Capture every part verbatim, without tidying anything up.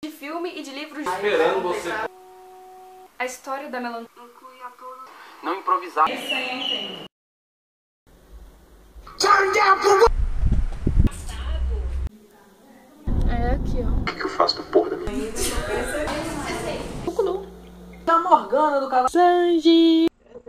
de filme e de livros. Esperando você. A história da melancolia. Não improvisar. Isso aí eu entendo. É aqui, ó. O que eu faço do porra da minha vida? Da Morgana do canal Sanji.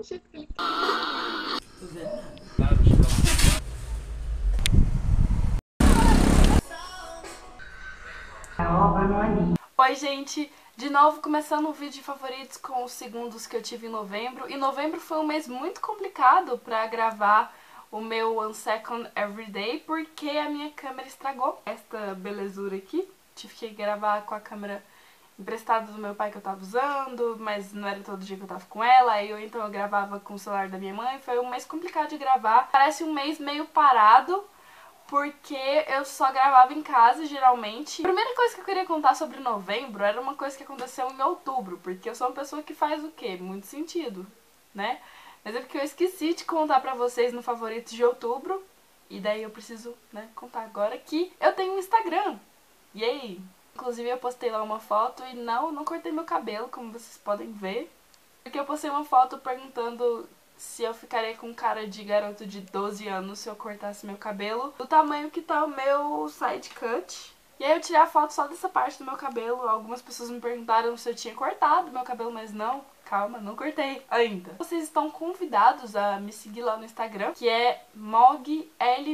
Oi, gente, de novo começando o vídeo de favoritos com os segundos que eu tive em novembro. E novembro foi um mês muito complicado pra gravar o meu One Second Everyday, porque a minha câmera estragou esta belezura aqui. Tive que gravar com a câmera emprestada do meu pai que eu tava usando, mas não era todo dia que eu tava com ela, aí eu então eu gravava com o celular da minha mãe. Foi um mês complicado de gravar, parece um mês meio parado, porque eu só gravava em casa, geralmente. A primeira coisa que eu queria contar sobre novembro era uma coisa que aconteceu em outubro, porque eu sou uma pessoa que faz o quê? Muito sentido, né? Mas é porque eu esqueci de contar pra vocês no Favoritos de Outubro, e daí eu preciso, né, contar agora que eu tenho um Instagram. E aí? Inclusive eu postei lá uma foto e não, não cortei meu cabelo, como vocês podem ver. Porque eu postei uma foto perguntando se eu ficaria com cara de garoto de doze anos se eu cortasse meu cabelo do tamanho que tá o meu side cut. E aí eu tirei a foto só dessa parte do meu cabelo. Algumas pessoas me perguntaram se eu tinha cortado meu cabelo, mas não, calma, não cortei ainda. Vocês estão convidados a me seguir lá no Instagram, que é moglv.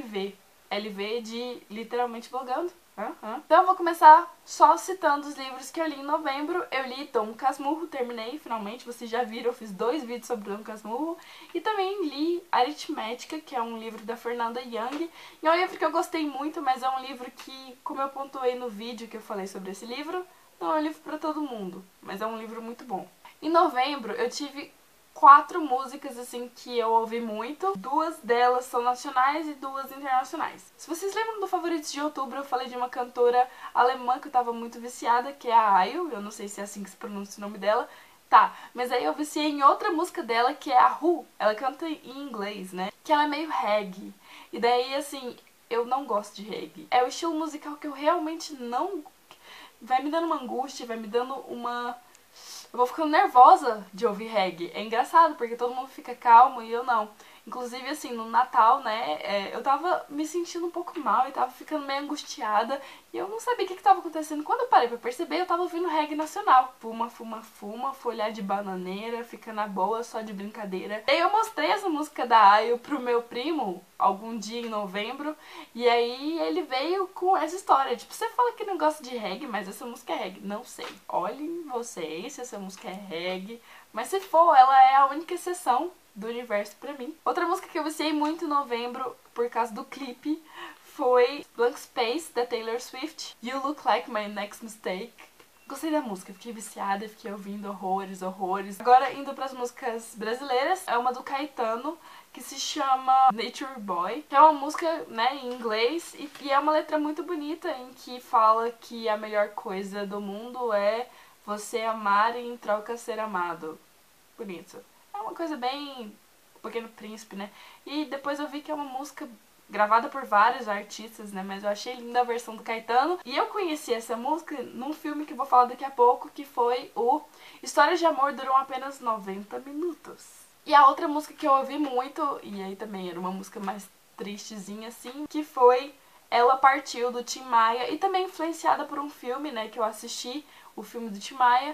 L V de literalmente vlogando. Uhum. Então eu vou começar só citando os livros que eu li em novembro. Eu li Dom Casmurro, terminei finalmente, vocês já viram, eu fiz dois vídeos sobre Dom Casmurro. E também li Aritmética, que é um livro da Fernanda Young. E é um livro que eu gostei muito, mas é um livro que, como eu pontuei no vídeo que eu falei sobre esse livro, não é um livro pra todo mundo, mas é um livro muito bom. Em novembro eu tive quatro músicas assim que eu ouvi muito. Duas delas são nacionais e duas internacionais. Se vocês lembram do Favoritos de Outubro, eu falei de uma cantora alemã que eu tava muito viciada, que é a Ayo. Eu não sei se é assim que se pronuncia o nome dela. Tá, mas aí eu viciei em outra música dela, que é a Who. Ela canta em inglês, né? Que ela é meio reggae. E daí, assim, eu não gosto de reggae. É o estilo musical que eu realmente não... Vai me dando uma angústia, vai me dando uma... Eu vou ficando nervosa de ouvir reggae. É engraçado, porque todo mundo fica calmo e eu não. Inclusive, assim, no Natal, né, é, eu tava me sentindo um pouco mal e tava ficando meio angustiada. E eu não sabia o que que tava acontecendo. Quando eu parei pra perceber, eu tava ouvindo reggae nacional. Fuma, fuma, fuma, folhar de bananeira, fica na boa, só de brincadeira. E aí eu mostrei essa música da Ayo pro meu primo, algum dia em novembro. E aí ele veio com essa história. Tipo, você fala que não gosta de reggae, mas essa música é reggae. Não sei. Olhem vocês se essa música é reggae. Mas se for, ela é a única exceção do universo pra mim. Outra música que eu viciei muito em novembro, por causa do clipe, foi Blank Space, da Taylor Swift. You Look Like My Next Mistake. Gostei da música, fiquei viciada, fiquei ouvindo horrores, horrores. Agora, indo pras músicas brasileiras, é uma do Caetano, que se chama Nature Boy, que é uma música, né, em inglês, e, e é uma letra muito bonita, em que fala que a melhor coisa do mundo é você amar e em troca ser amado. Bonito. É uma coisa bem Pequeno Príncipe, né? E depois eu vi que é uma música gravada por vários artistas, né? Mas eu achei linda a versão do Caetano. E eu conheci essa música num filme que eu vou falar daqui a pouco, que foi o Histórias de Amor Duram Apenas noventa minutos. E a outra música que eu ouvi muito, e aí também era uma música mais tristezinha assim, que foi Ela Partiu, do Tim Maia. E também influenciada por um filme, né? Que eu assisti, o filme do Tim Maia.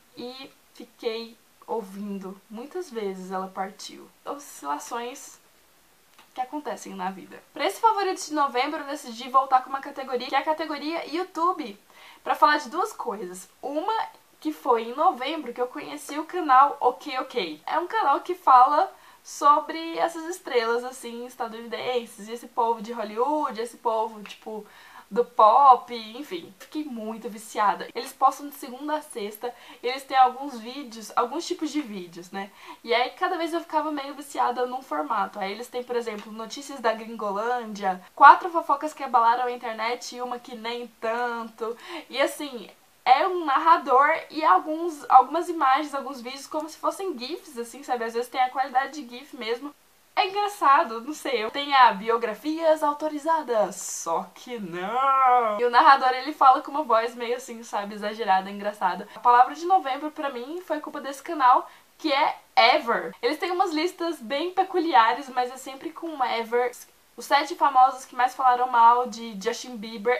E fiquei ouvindo muitas vezes Ela Partiu. Oscilações que acontecem na vida. Para esse Favoritos de Novembro, eu decidi voltar com uma categoria, que é a categoria YouTube, para falar de duas coisas. Uma que foi em novembro que eu conheci o canal Ok Ok. É um canal que fala sobre essas estrelas, assim, estadunidenses, e esse povo de Hollywood, esse povo, tipo, do pop, enfim. Fiquei muito viciada. Eles postam de segunda a sexta, eles têm alguns vídeos, alguns tipos de vídeos, né? E aí cada vez eu ficava meio viciada num formato. Aí eles têm, por exemplo, notícias da Gringolândia, quatro fofocas que abalaram a internet e uma que nem tanto. E assim, é um narrador e alguns, algumas imagens, alguns vídeos como se fossem GIFs, assim, sabe? Às vezes tem a qualidade de GIF mesmo. É engraçado, não sei, eu tenho a biografias autorizadas, só que não. E o narrador, ele fala com uma voz meio assim, sabe, exagerada, engraçada. A palavra de novembro pra mim foi culpa desse canal, que é Ever. Eles têm umas listas bem peculiares, mas é sempre com Ever. Os sete famosos que mais falaram mal de Justin Bieber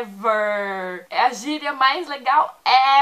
ever. É a gíria mais legal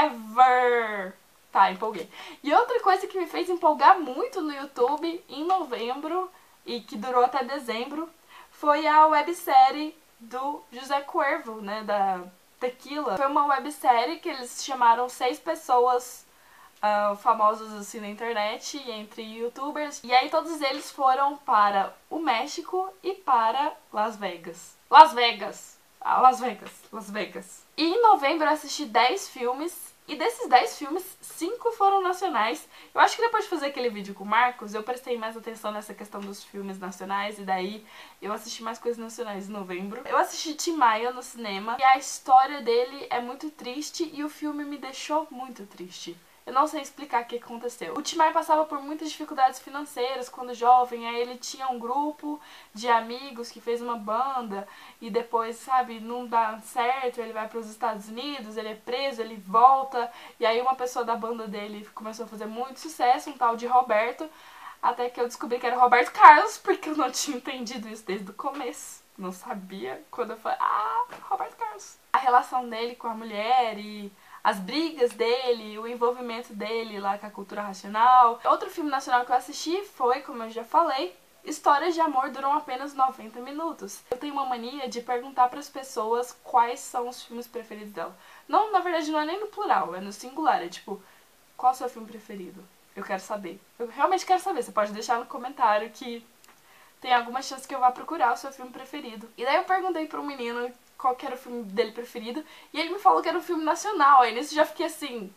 ever. Tá, empolguei. E outra coisa que me fez empolgar muito no YouTube em novembro e que durou até dezembro foi a websérie do José Cuervo, né, da Tequila. Foi uma websérie que eles chamaram seis pessoas Uh, famosos assim na internet, entre youtubers, e aí todos eles foram para o México e para Las Vegas. Las Vegas! Ah, Las Vegas, Las Vegas. E em novembro eu assisti dez filmes, e desses dez filmes, cinco foram nacionais. Eu acho que depois de fazer aquele vídeo com o Marcos, eu prestei mais atenção nessa questão dos filmes nacionais, e daí eu assisti mais coisas nacionais em novembro. Eu assisti Tim Maia no cinema, e a história dele é muito triste, e o filme me deixou muito triste. Eu não sei explicar o que aconteceu. O Tim Maia passava por muitas dificuldades financeiras quando jovem, aí ele tinha um grupo de amigos que fez uma banda e depois, sabe, não dá certo, ele vai para os Estados Unidos, ele é preso, ele volta, e aí uma pessoa da banda dele começou a fazer muito sucesso, um tal de Roberto, até que eu descobri que era Roberto Carlos, porque eu não tinha entendido isso desde o começo. Não sabia quando eu falei, ah, Roberto Carlos. A relação dele com a mulher e as brigas dele, o envolvimento dele lá com a cultura racional. Outro filme nacional que eu assisti foi, como eu já falei, Histórias de Amor Duram Apenas noventa minutos. Eu tenho uma mania de perguntar para as pessoas quais são os filmes preferidos dela. Não, na verdade, não é nem no plural, é no singular. É tipo, qual é o seu filme preferido? Eu quero saber. Eu realmente quero saber. Você pode deixar no comentário que tem alguma chance que eu vá procurar o seu filme preferido. E daí eu perguntei para um menino qual que era o filme dele preferido, e ele me falou que era um filme nacional. Aí nisso eu já fiquei assim,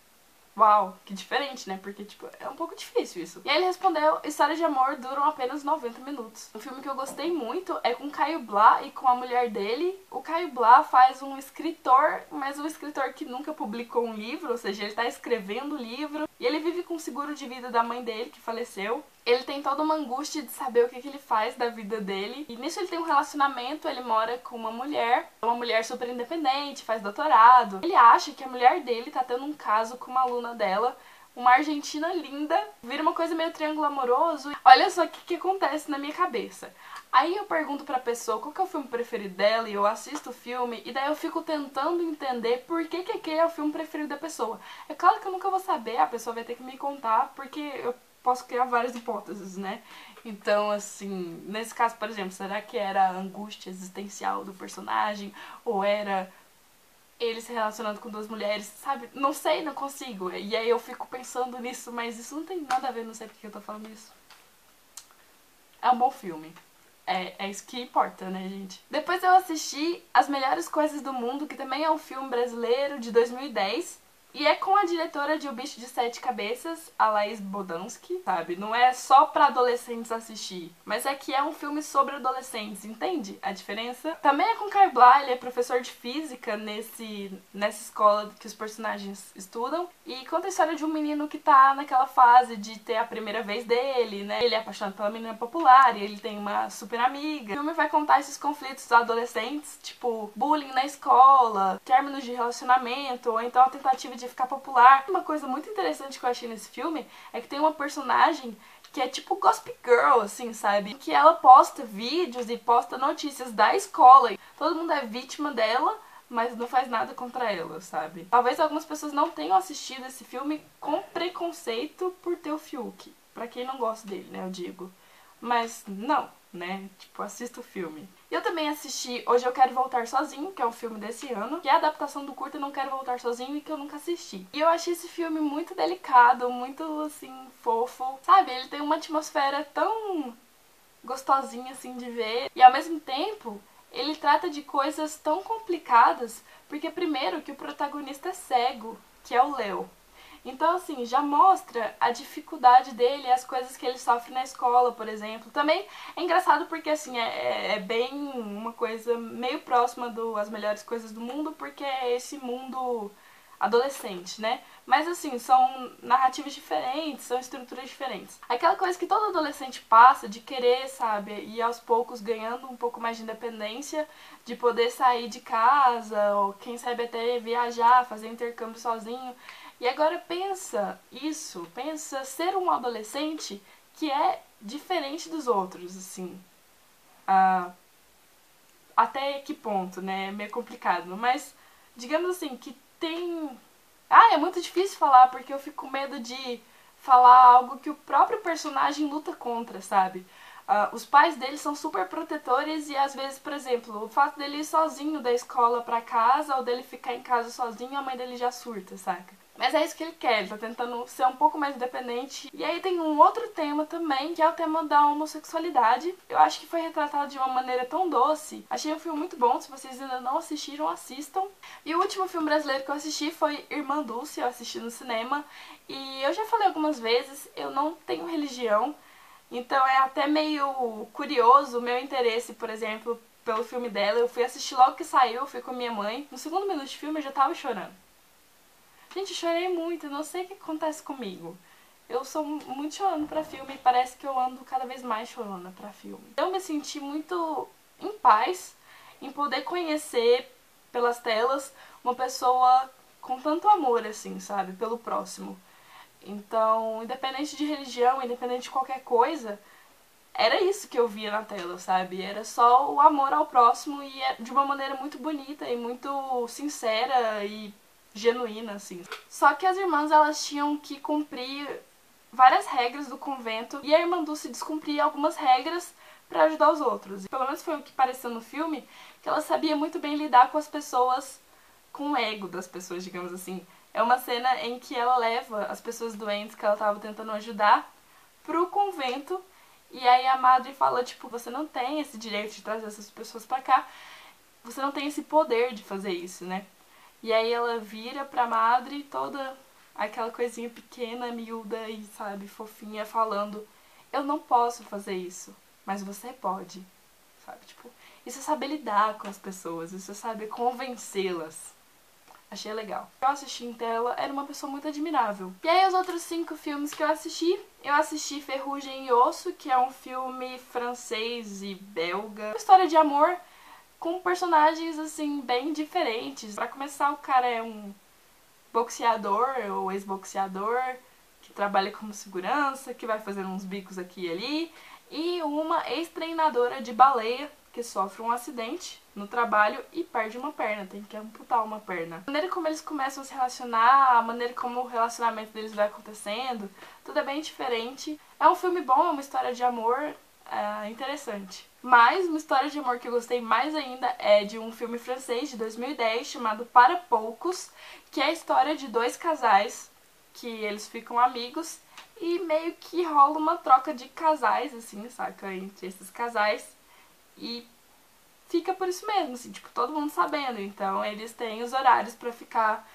uau, que diferente, né? Porque, tipo, é um pouco difícil isso. E aí ele respondeu, Histórias de Amor Duram Apenas noventa minutos. Um filme que eu gostei muito é com o Caio Blá e com a mulher dele. O Caio Blá faz um escritor, mas um escritor que nunca publicou um livro, ou seja, ele tá escrevendo o livro, e ele vive com o seguro de vida da mãe dele, que faleceu. Ele tem toda uma angústia de saber o que, que ele faz da vida dele. E nisso ele tem um relacionamento, ele mora com uma mulher, uma mulher super independente, faz doutorado. Ele acha que a mulher dele tá tendo um caso com uma aluna dela, uma argentina linda, vira uma coisa meio triângulo amoroso. Olha só o que, que acontece na minha cabeça. Aí eu pergunto pra pessoa qual que é o filme preferido dela, e eu assisto o filme, e daí eu fico tentando entender por que, que aquele é o filme preferido da pessoa. É claro que eu nunca vou saber, a pessoa vai ter que me contar, porque eu posso criar várias hipóteses, né? Então, assim, nesse caso, por exemplo, será que era a angústia existencial do personagem? Ou era ele se relacionando com duas mulheres, sabe? Não sei, não consigo. E aí eu fico pensando nisso, mas isso não tem nada a ver, não sei porque eu tô falando isso. É um bom filme. É, é isso que importa, né, gente? Depois eu assisti As Melhores Coisas do Mundo, que também é um filme brasileiro de dois mil e dez. E é com a diretora de O Bicho de Sete Cabeças, a Laís Bodansky, sabe? Não é só pra adolescentes assistir, mas é que é um filme sobre adolescentes, entende a diferença? Também é com Caio Blá, ele é professor de física nesse, nessa escola que os personagens estudam. E conta a história de um menino que tá naquela fase de ter a primeira vez dele, né? Ele é apaixonado pela menina popular e ele tem uma super amiga. O filme vai contar esses conflitos dos adolescentes, tipo bullying na escola, términos de relacionamento, ou então a tentativa de ficar popular. Uma coisa muito interessante que eu achei nesse filme é que tem uma personagem que é tipo Gossip Girl, assim, sabe? Que ela posta vídeos e posta notícias da escola. Todo mundo é vítima dela, mas não faz nada contra ela, sabe? Talvez algumas pessoas não tenham assistido esse filme com preconceito por ter o Fiuk. Pra quem não gosta dele, né, eu digo. Mas não, né? Tipo, assista o filme. E eu também assisti Hoje Eu Quero Voltar Sozinho, que é um filme desse ano, que é a adaptação do curta Não Quero Voltar Sozinho e que eu nunca assisti. E eu achei esse filme muito delicado, muito, assim, fofo. Sabe, ele tem uma atmosfera tão gostosinha, assim, de ver. E ao mesmo tempo, ele trata de coisas tão complicadas, porque primeiro que o protagonista é cego, que é o Léo. Então, assim, já mostra a dificuldade dele, as coisas que ele sofre na escola, por exemplo. Também é engraçado porque, assim, é, é bem uma coisa meio próxima do As Melhores Coisas do Mundo, porque é esse mundo adolescente, né? Mas assim, são narrativas diferentes, são estruturas diferentes. Aquela coisa que todo adolescente passa de querer, sabe, ir aos poucos ganhando um pouco mais de independência, de poder sair de casa, ou quem sabe até viajar, fazer intercâmbio sozinho. E agora pensa isso, pensa ser um adolescente que é diferente dos outros, assim. Ah, até que ponto, né? É meio complicado, mas digamos assim, que tem... Ah, é muito difícil falar, porque eu fico com medo de falar algo que o próprio personagem luta contra, sabe? Uh, os pais dele são super protetores e às vezes, por exemplo, o fato dele ir sozinho da escola pra casa ou dele ficar em casa sozinho, a mãe dele já surta, saca? Mas é isso que ele quer, ele tá tentando ser um pouco mais independente. E aí tem um outro tema também, que é o tema da homossexualidade. Eu acho que foi retratado de uma maneira tão doce. Achei um filme muito bom, se vocês ainda não assistiram, assistam. E o último filme brasileiro que eu assisti foi Irmã Dulce, eu assisti no cinema. E eu já falei algumas vezes, eu não tenho religião, então é até meio curioso o meu interesse, por exemplo, pelo filme dela. Eu fui assistir logo que saiu, eu fui com minha mãe. No segundo minuto de filme eu já tava chorando. Gente, eu chorei muito, eu não sei o que acontece comigo. Eu sou muito chorando pra filme e parece que eu ando cada vez mais chorando pra filme. Eu me senti muito em paz em poder conhecer pelas telas uma pessoa com tanto amor, assim, sabe, pelo próximo. Então, independente de religião, independente de qualquer coisa, era isso que eu via na tela, sabe? Era só o amor ao próximo e de uma maneira muito bonita e muito sincera e genuína, assim. Só que as irmãs, elas tinham que cumprir várias regras do convento e a irmã Dulce descumpria algumas regras pra ajudar os outros. Pelo menos foi o que pareceu no filme, que ela sabia muito bem lidar com as pessoas, com o ego das pessoas, digamos assim. É uma cena em que ela leva as pessoas doentes que ela tava tentando ajudar pro convento e aí a madre fala, tipo, você não tem esse direito de trazer essas pessoas pra cá, você não tem esse poder de fazer isso, né? E aí ela vira pra madre toda aquela coisinha pequena, miúda e, sabe, fofinha, falando, eu não posso fazer isso, mas você pode, sabe? Tipo, isso é saber lidar com as pessoas, isso é saber convencê-las. Achei legal. Eu assisti em tela, era uma pessoa muito admirável. E aí os outros cinco filmes que eu assisti, eu assisti Ferrugem e Osso, que é um filme francês e belga. Uma história de amor com personagens, assim, bem diferentes. Pra começar, o cara é um boxeador, ou ex-boxeador, que trabalha como segurança, que vai fazendo uns bicos aqui e ali. E uma ex-treinadora de baleia, que sofre um acidente no trabalho e perde uma perna, tem que amputar uma perna. A maneira como eles começam a se relacionar, a maneira como o relacionamento deles vai acontecendo, tudo é bem diferente. É um filme bom, é uma história de amor é, interessante. Mas uma história de amor que eu gostei mais ainda é de um filme francês de dois mil e dez chamado Para Poucos, que é a história de dois casais que eles ficam amigos e meio que rola uma troca de casais, assim, saca, entre esses casais. E fica por isso mesmo, assim, tipo, todo mundo sabendo. Então eles têm os horários pra ficar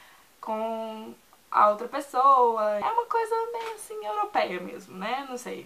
com a outra pessoa. É uma coisa meio assim, europeia mesmo, né? Não sei.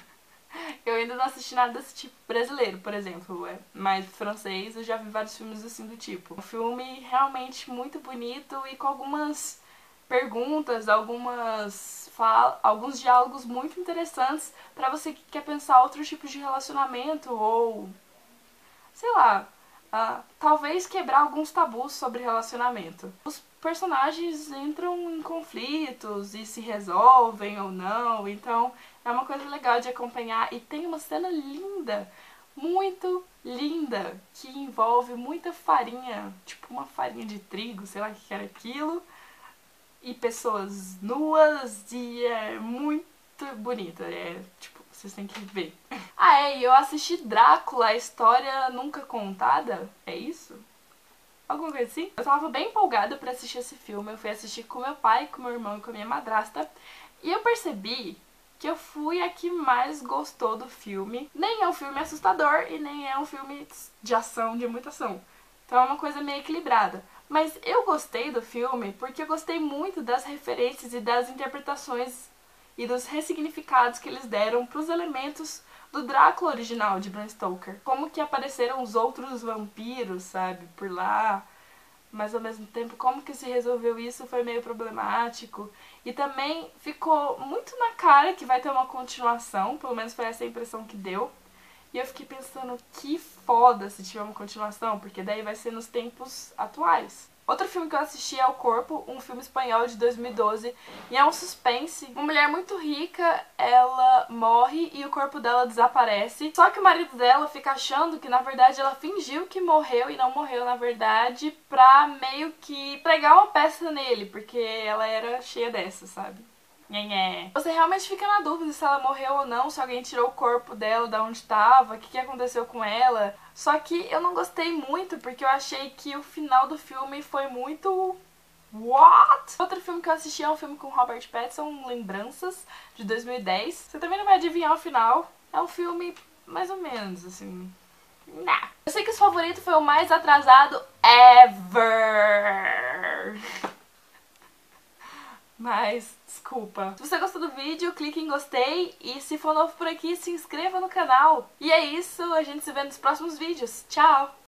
Eu ainda não assisti nada desse tipo brasileiro, por exemplo, é mais francês, eu já vi vários filmes assim do tipo. Um filme realmente muito bonito e com algumas perguntas, algumas fala, alguns diálogos muito interessantes pra você que quer pensar outros tipos de relacionamento ou, sei lá, uh, talvez quebrar alguns tabus sobre relacionamento. Os personagens entram em conflitos e se resolvem ou não, então é uma coisa legal de acompanhar e tem uma cena linda, muito linda, que envolve muita farinha, tipo uma farinha de trigo, sei lá o que era aquilo, e pessoas nuas e é muito bonita, é tipo, vocês têm que ver. Ah, é, e eu assisti Drácula, a história nunca contada, é isso? Alguma coisa assim? Eu tava bem empolgada pra assistir esse filme, eu fui assistir com meu pai, com meu irmão e com a minha madrasta, e eu percebi que eu fui a que mais gostou do filme. Nem é um filme assustador e nem é um filme de ação, de muita ação. Então é uma coisa meio equilibrada. Mas eu gostei do filme porque eu gostei muito das referências e das interpretações e dos ressignificados que eles deram para os elementos do Drácula original de Bram Stoker. Como que apareceram os outros vampiros, sabe, por lá. mas ao mesmo tempo como que se resolveu isso foi meio problemático. E também ficou muito na cara que vai ter uma continuação, pelo menos foi essa a impressão que deu. E eu fiquei pensando, que foda se tiver uma continuação, porque daí vai ser nos tempos atuais. Outro filme que eu assisti é O Corpo, um filme espanhol de dois mil e doze, e é um suspense. Uma mulher muito rica, ela morre e o corpo dela desaparece. Só que o marido dela fica achando que, na verdade, ela fingiu que morreu e não morreu, na verdade, pra meio que pregar uma peça nele, porque ela era cheia dessa, sabe? Nhenhé. Você realmente fica na dúvida se ela morreu ou não, se alguém tirou o corpo dela da onde estava, o que, que aconteceu com ela. Só que eu não gostei muito, porque eu achei que o final do filme foi muito... What? Outro filme que eu assisti é um filme com Robert Pattinson, Lembranças, de dois mil e dez. Você também não vai adivinhar o final. É um filme mais ou menos, assim... Nah. Eu sei que Os Favoritos foi o mais atrasado ever. Mas, desculpa. Se você gostou do vídeo, clique em gostei. E se for novo por aqui, se inscreva no canal. E é isso, a gente se vê nos próximos vídeos. Tchau!